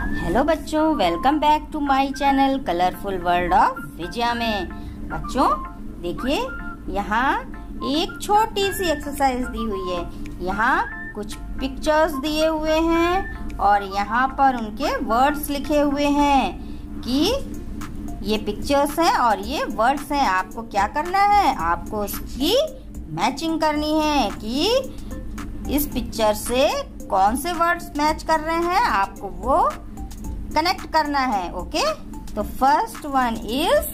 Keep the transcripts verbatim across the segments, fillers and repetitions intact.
Hello बच्चों, welcome back to my channel colourful world of Vijaya में। बच्चों देखिए, यहाँ एक छोटी सी एक्सरसाइज दी हुई है। यहाँ कुछ पिक्चर्स दिए हुए हैं और यहाँ पर उनके वर्ड्स लिखे हुए हैं कि ये पिक्चर्स हैं और ये वर्ड्स हैं। आपको क्या करना है, आपको उसकी मैचिंग करनी है कि इस पिक्चर से कौन से वर्ड्स मैच कर रहे हैं, आपको वो कनेक्ट करना है। ओके, तो first one is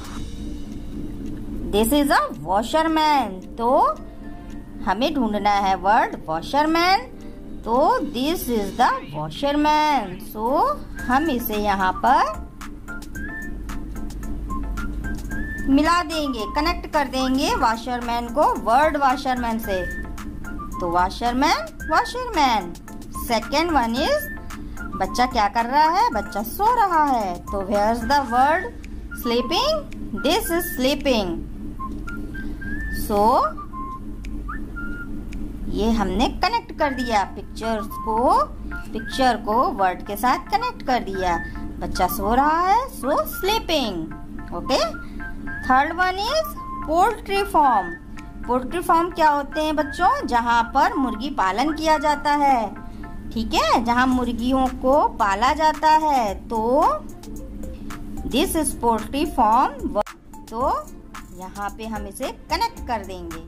this is a washerman. तो हमें ढूंढना है वर्ड वॉशरमैन। तो this is the washerman. So हम इसे यहाँ पर मिला देंगे, कनेक्ट कर देंगे वॉशरमैन को वर्ड वॉशरमैन से। तो washerman washerman. Second one is, बच्चा क्या कर रहा है, बच्चा सो रहा है। तो where is the word sleeping, this is sleeping. So ये हमने कनेक्ट कर दिया, पिक्चर्स को पिक्चर को वर्ड के साथ कनेक्ट कर दिया। बच्चा सो रहा है, so sleeping. Okay, third one is poultry farm. Poultry farm क्या होते हैं बच्चों, जहाँ पर मुर्गी पालन किया जाता है। ठीक है, जहाँ मुर्गियों को पाला जाता है। तो दिस इज पोल्ट्री फार्म। तो यहाँ पे हम इसे कनेक्ट कर देंगे।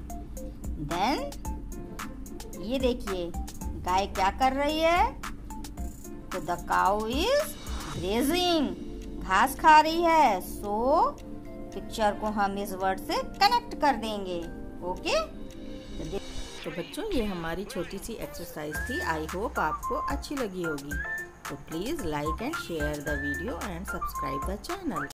देन ये देखिए, गाय क्या कर रही है। तो द काउ इज ग्रेजिंग, घास खा रही है। सो पिक्चर को हम इस वर्ड से कनेक्ट कर देंगे। ओके, तो बच्चों ये हमारी छोटी सी एक्सरसाइज थी। आई होप आपको अच्छी लगी होगी। तो please like and share the video and subscribe the channel.